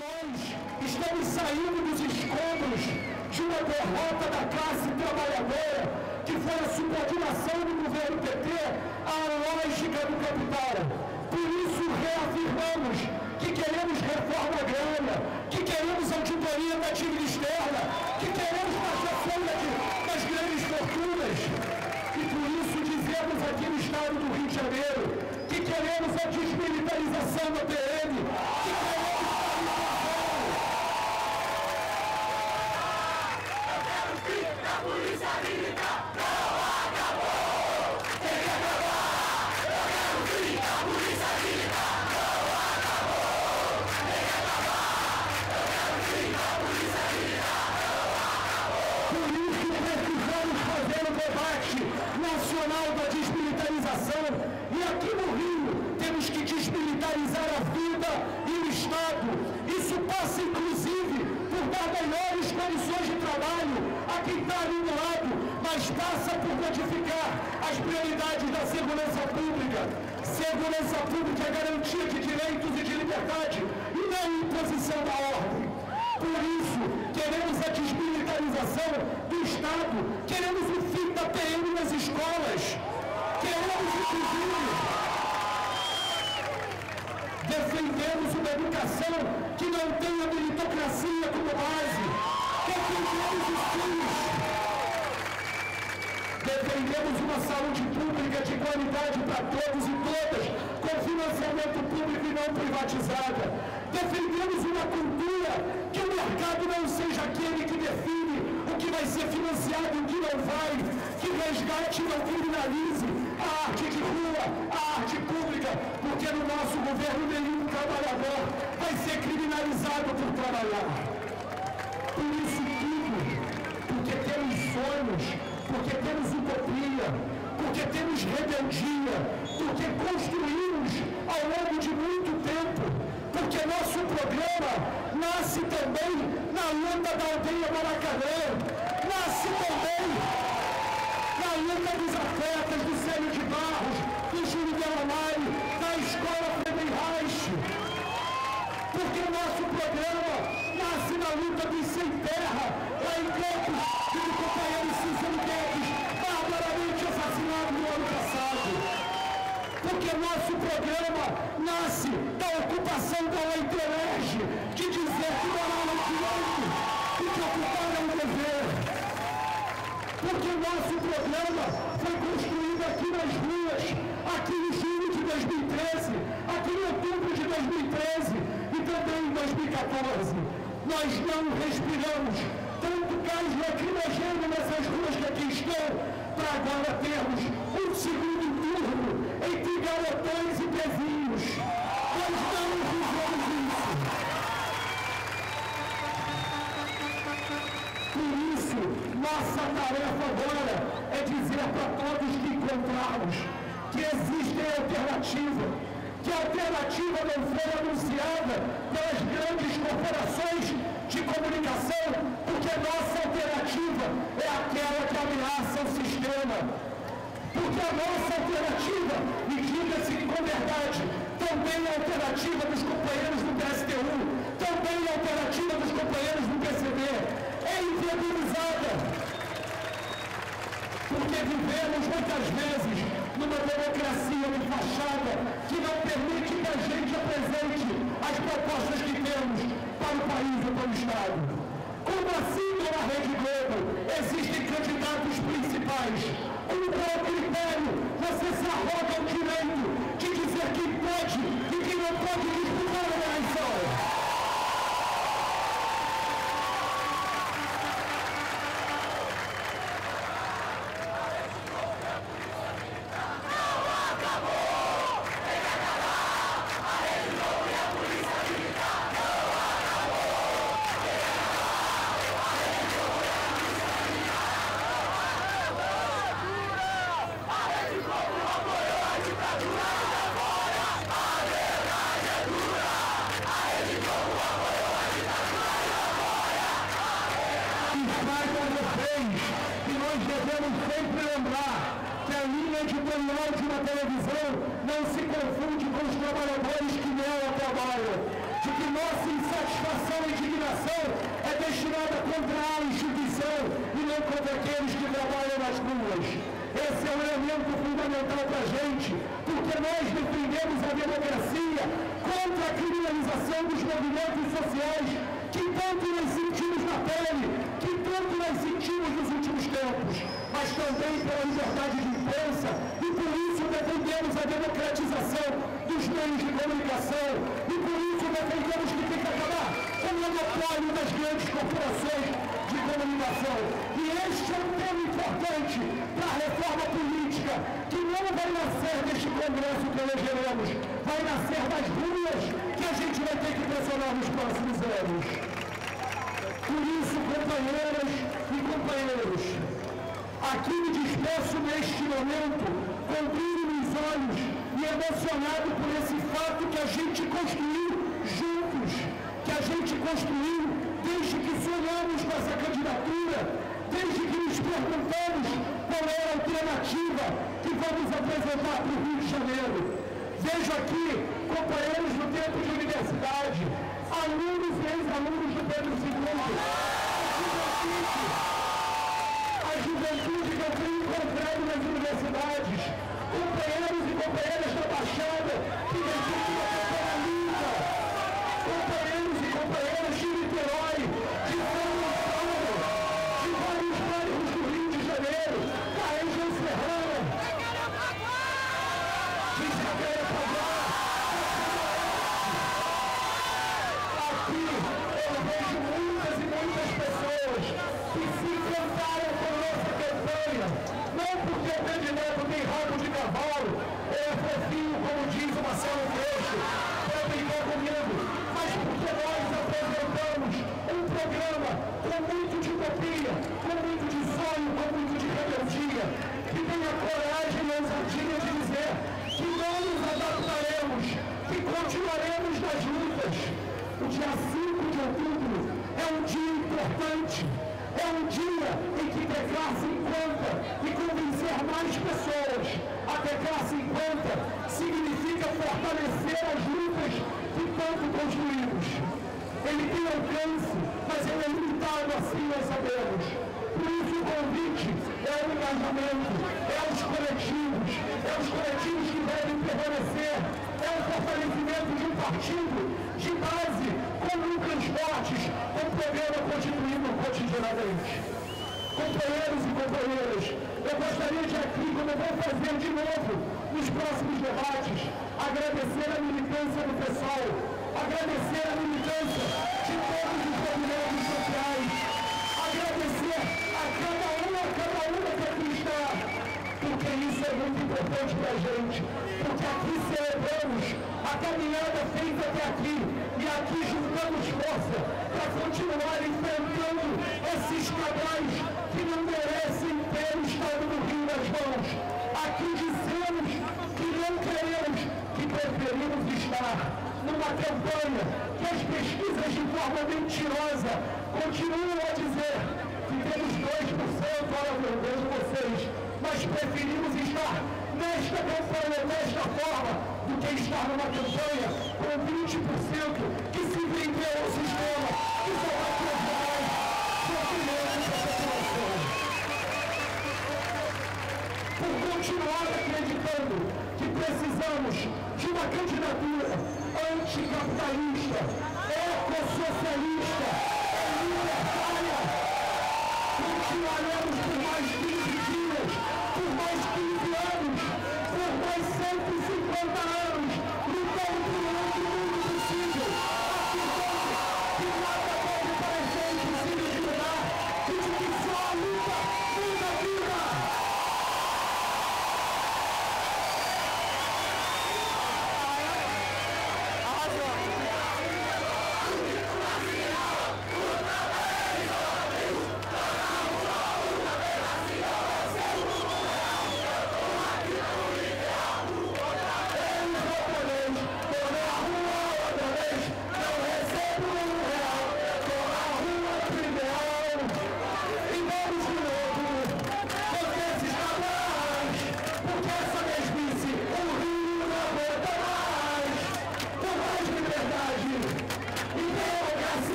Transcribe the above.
Nós estamos saindo dos escombros de uma derrota da classe trabalhadora, que foi a subordinação do governo PT à lógica do capital. Por isso reafirmamos que queremos reforma agrária, que queremos auditoria da dívida externa, que queremos taxação das grandes fortunas. E por isso dizemos aqui no estado do Rio de Janeiro que queremos a desmilitarização da PM, que queremos a polícia militar não acabou! Tem que acabar! Eu quero o fim da polícia militar não acabou! Tem que acabar! Eu quero o fim da polícia militar não acabou! Por isso precisamos fazer o debate nacional da desmilitarização, e aqui no Rio temos que desmilitarizar a vida e o Estado. Isso passa inclusive por dar melhores condições de trabalho a quem está ali do lado, mas passa por modificar as prioridades da segurança pública. Segurança pública é garantia de direitos e de liberdade, e não imposição da ordem. Por isso, queremos a desmilitarização do Estado, queremos o fim da PM nas escolas, queremos, inclusive, defendemos uma educação que não tenha meritocracia como base, defendemos os filhos, defendemos uma saúde pública de qualidade para todos e todas, com financiamento público e não privatizada. Defendemos uma cultura que o mercado não seja aquele que define o que vai ser financiado e o que não vai, que resgate e não criminalize a arte de rua, a arte pública, porque no nosso governo nenhum trabalhador vai ser criminalizado por trabalhar. Por isso tudo, porque temos sonhos, porque temos utopia, porque temos rebeldia, porque construímos ao longo de muito tempo, porque nosso programa nasce também na luta da aldeia Maracanã, nasce também na luta dos atletas do Célio de Barros, do Júlio Delamare, da Escola Friedenreich, porque o nosso programa nasce na luta dos sem terra, lá em Campos, e do companheiro Cícero Guedes, barbaramente assassinado no ano passado. Porque nosso programa nasce da ocupação da Leite, de dizer que morar é um direito e que ocupar é um dever. Porque nosso programa foi construído aqui nas ruas, aqui em julho de 2013, aqui em outubro de 2013 e também em 2014. Nós não respiramos tanto gás lacrimogêneo nessas ruas que aqui estão, para agora termos um segundo turno entre garotões e pezinhos. Nós não fizemos isso. Por isso, nossa tarefa agora é dizer para todos que encontrarmos que existe alternativa, que a alternativa não foi anunciada pelas grandes corporações de comunicação, porque nossa alternativa é aquela que ameaça o sistema. Porque a nossa alternativa, e diga-se com verdade, também é a alternativa dos companheiros do PSTU, também é a alternativa dos companheiros do PCB, é inviabilizada. Porque vivemos muitas vezes numa democracia de fachada que não permite que a gente apresente as propostas que temos para o país e para o Estado. Como assim, dona Rede Globo, existem candidatos principais? Com qual critério você se arroga o direito de dizer quem pode e quem não pode disputar a eleição? Editorial de uma televisão não se confunde com os trabalhadores que nela trabalham. de que nossa insatisfação e indignação é destinada contra a instituição e não contra aqueles que trabalham nas ruas. Esse é um elemento fundamental para a gente, porque nós defendemos a democracia contra a criminalização dos movimentos sociais que tanto nós sentimos na pele, que tanto nós sentimos nos últimos tempos, mas também pela liberdade de imprensa, e por isso defendemos a democratização dos meios de comunicação, e por isso defendemos que tem que acabar com o monopólio das grandes corporações de comunicação. E este é um tema importante para a reforma política, que não vai nascer deste Congresso que elegeremos, vai nascer das ruas que a gente vai ter que pressionar nos próximos anos. Por isso, companheiras e companheiros, aqui me despeço neste momento, com brilho nos olhos e emocionado por esse fato que a gente construiu juntos, que a gente construiu desde que sonhamos com essa candidatura, desde que nos perguntamos qual é a alternativa que vamos apresentar para o Rio de Janeiro. Vejo aqui companheiros do tempo de universidade, alunos e ex-alunos do Pedro II, a juventude que eu tenho encontrado nas universidades, companheiros e companheiras da Baixada que defendem a campanha linda, companheiros e companheiras de Niterói, de São Gonçalo, de vários bairros do Rio de Janeiro, da região serrana, de Jacarepaguá. Aqui eu vejo muitas e muitas pessoas que se encantaram com nossa campanha, não porque o candidato tem rabo de cavalo, ou é fofinho, como diz o Marcelo Freixo, para brincar comigo, mas porque nós apresentamos um programa com muito de utopia, com muito de sonho, com muito de rebeldia, que tem a coragem e a ousadia de dizer que não nos adaptaremos, que continuaremos nas lutas. O dia 5 de outubro é um dia importante, é um dia em que ter-se em conta e convencer mais pessoas a ter-se em conta significa fortalecer as lutas que tanto construímos. Ele tem alcance, mas ele é limitado, assim nós sabemos. Por isso o convite é o engajamento, é os coletivos que devem permanecer, é o fortalecimento de um partido de base, com núcleos fortes, com o programa constituído cotidianamente. Companheiros e companheiras, eu gostaria de aqui, como eu vou fazer de novo nos próximos debates, agradecer a militância do pessoal, agradecer a militância de todos os movimentos sociais, agradecer a cada uma que aqui está, porque isso é muito importante para a gente, porque aqui celebramos a caminhada feita até aqui, e aqui juntamos força para continuar enfrentando esses cabrais que não merecem ter o Estado do Rio nas mãos. Aqui dizemos que não queremos, que preferimos estar numa campanha que as pesquisas de forma mentirosa continuam a dizer que temos 2%, olha meu Deus, vocês, mas preferimos estar nesta campanha, desta forma, do que estar numa campanha com 20% que se vendeu ao sistema, que só vai transformar sofrimento da população. Por continuar acreditando que precisamos de uma candidatura anticapitalista, ecossocialista, libertária, continuaremos por mais 20